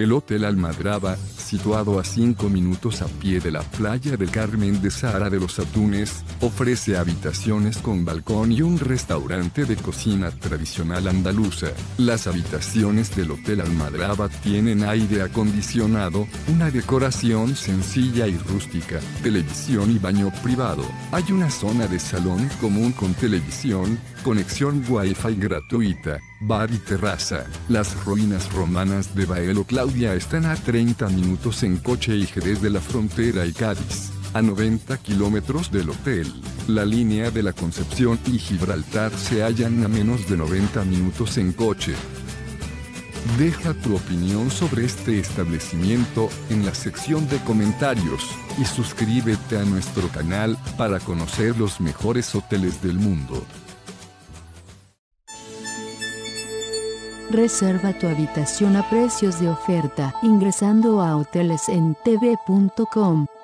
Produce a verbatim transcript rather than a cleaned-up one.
El Hotel Almadraba, situado a cinco minutos a pie de la playa del Carmen de Zahara de los Atunes, ofrece habitaciones con balcón y un restaurante de cocina tradicional andaluza. Las habitaciones del Hotel Almadraba tienen aire acondicionado, una decoración sencilla y rústica, televisión y baño privado. Hay una zona de salón común con televisión, conexión Wi-Fi gratuita, bar y terraza. Las ruinas romanas de Baelo Claudia están a treinta minutos en coche y Jerez de la Frontera y Cádiz, a noventa kilómetros del hotel. La línea de la Concepción y Gibraltar se hallan a menos de noventa minutos en coche. Deja tu opinión sobre este establecimiento en la sección de comentarios, y suscríbete a nuestro canal para conocer los mejores hoteles del mundo. Reserva tu habitación a precios de oferta ingresando a hoteles en t v punto com.